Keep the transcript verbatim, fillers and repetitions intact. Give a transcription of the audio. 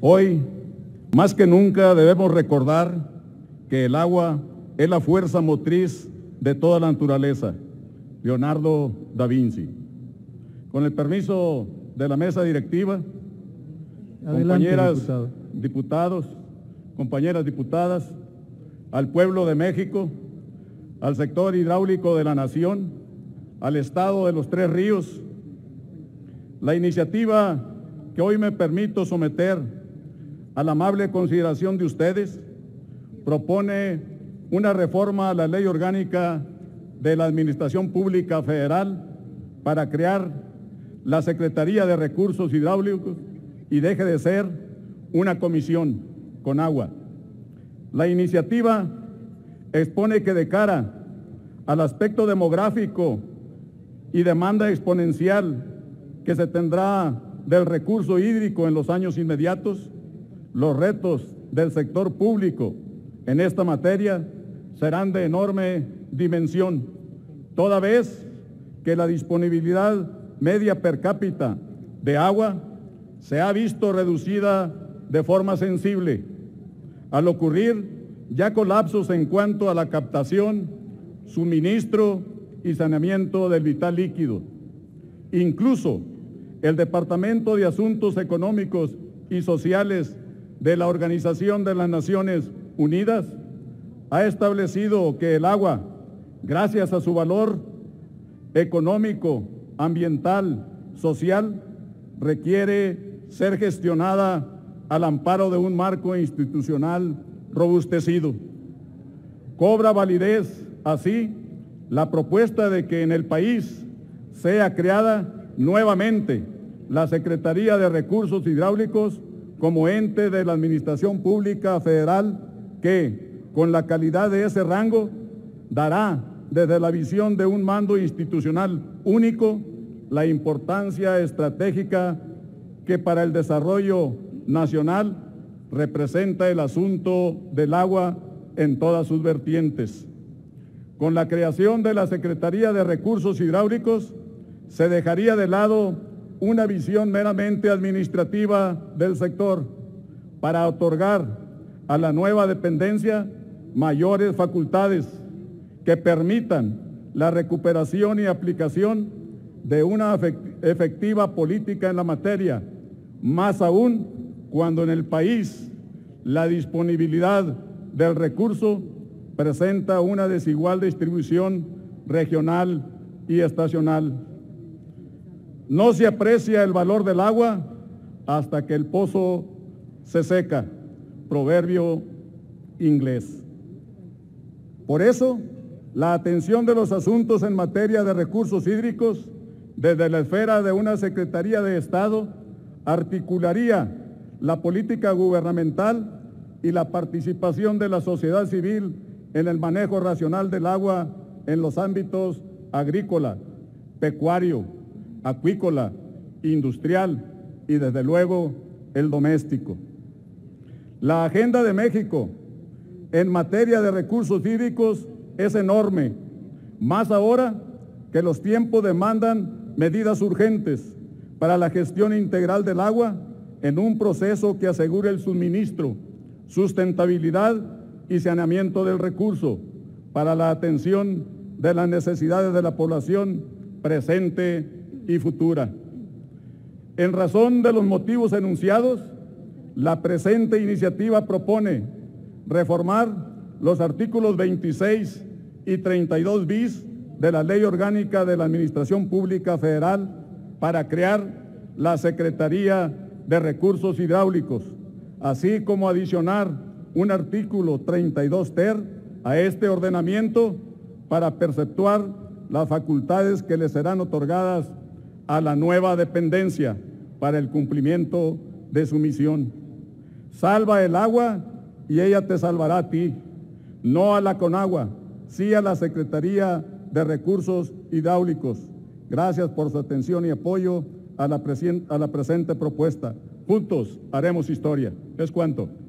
Hoy, más que nunca, debemos recordar que el agua es la fuerza motriz de toda la naturaleza. Leonardo da Vinci. Con el permiso de la mesa directiva, Adelante, compañeras diputado. diputados, compañeras diputadas, al pueblo de México, al sector hidráulico de la nación, al Estado de los Tres Ríos, la iniciativa que hoy me permito someter a la amable consideración de ustedes propone una reforma a la Ley Orgánica de la Administración Pública Federal para crear la Secretaría de Recursos Hidráulicos y deje de ser una comisión con agua. La iniciativa expone que de cara al aspecto demográfico y demanda exponencial que se tendrá del recurso hídrico en los años inmediatos, los retos del sector público en esta materia serán de enorme dimensión, toda vez que la disponibilidad media per cápita de agua se ha visto reducida de forma sensible, al ocurrir ya colapsos en cuanto a la captación, suministro y saneamiento del vital líquido. Incluso el Departamento de Asuntos Económicos y Sociales de la Organización de las Naciones Unidas ha establecido que el agua, gracias a su valor económico, ambiental, social, requiere ser gestionada al amparo de un marco institucional robustecido. Cobra validez, así, la propuesta de que en el país sea creada nuevamente la Secretaría de Recursos Hidráulicos como ente de la Administración Pública Federal que, con la calidad de ese rango, dará, desde la visión de un mando institucional único, la importancia estratégica que para el desarrollo nacional representa el asunto del agua en todas sus vertientes. Con la creación de la Secretaría de Recursos Hidráulicos, se dejaría de lado una visión meramente administrativa del sector para otorgar a la nueva dependencia mayores facultades que permitan la recuperación y aplicación de una efectiva política en la materia, más aún cuando en el país la disponibilidad del recurso presenta una desigual distribución regional y estacional. No se aprecia el valor del agua hasta que el pozo se seca, proverbio inglés. Por eso, la atención de los asuntos en materia de recursos hídricos desde la esfera de una Secretaría de Estado articularía la política gubernamental y la participación de la sociedad civil en el manejo racional del agua en los ámbitos agrícola, pecuario, acuícola, industrial y desde luego el doméstico. La agenda de México en materia de recursos hídricos es enorme, más ahora que los tiempos demandan medidas urgentes para la gestión integral del agua en un proceso que asegure el suministro, sustentabilidad y saneamiento del recurso para la atención de las necesidades de la población presente y futura. En razón de los motivos enunciados, la presente iniciativa propone reformar los artículos veintiséis y treinta y dos bis de la Ley Orgánica de la Administración Pública Federal para crear la Secretaría de Recursos Hidráulicos, así como adicionar un artículo treinta y dos ter a este ordenamiento para perceptuar las facultades que le serán otorgadas a la nueva dependencia para el cumplimiento de su misión. Salva el agua y ella te salvará a ti, no a la Conagua, sí a la Secretaría de Recursos Hidráulicos. Gracias por su atención y apoyo a la, a la presente propuesta. Juntos haremos historia. ¿Es cuánto?